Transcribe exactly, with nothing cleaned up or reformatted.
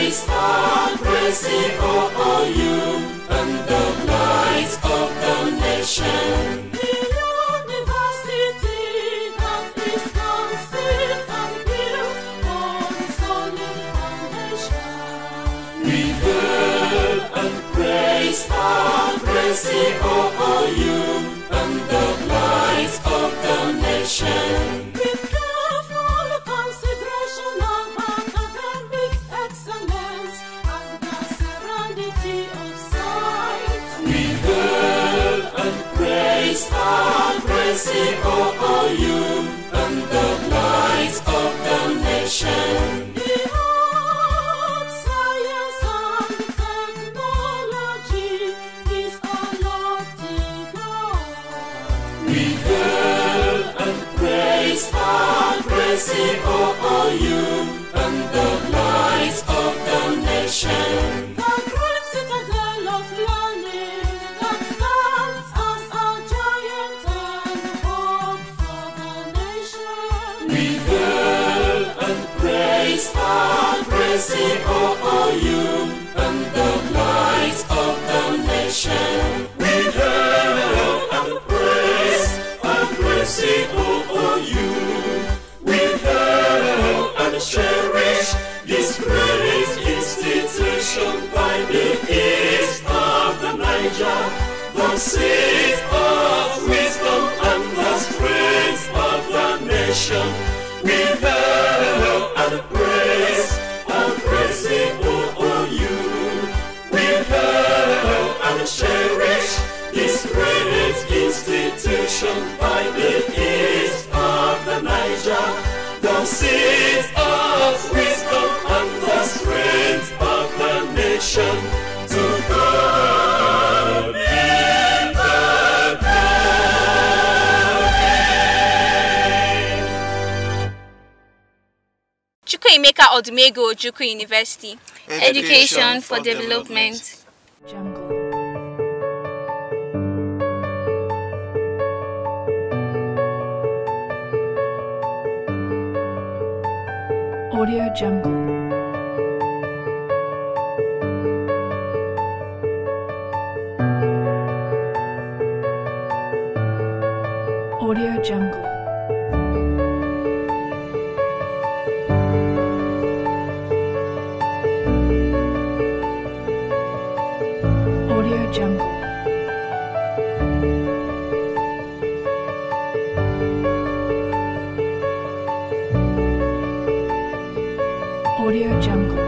praise and praise C O O U and the light of the nation. The university that is constant and built on solid foundation. We hail and praise and praise C O O U and the light of the nation. With careful consideration of academic excellence and the serenity of sight, We hail and praise and praise C O O U and the light of the nation. the art, science, and technology is our lofty goal. We hail and praise and praise C O O U and the light of the nation. The great citadel of learning that stands as a giant and hope for the nation. We hail and praise and praise C O O U and the light of the nation. We hail and praise and praise C O O U. We hail and cherish this great institution by the east of the Niger, the seat of wisdom and the strength of the nation. We hail and praise and praise C O O U. We hail and cherish this great institution by the east of the Niger, the seat of wisdom and the strength of the nation. To God be the glory. Chukwuemeka Odumegwu Ojukwu University. Education for development. Jungle. Audio Jungle. Audio Jungle. Audio Jungle. Audio Jungle.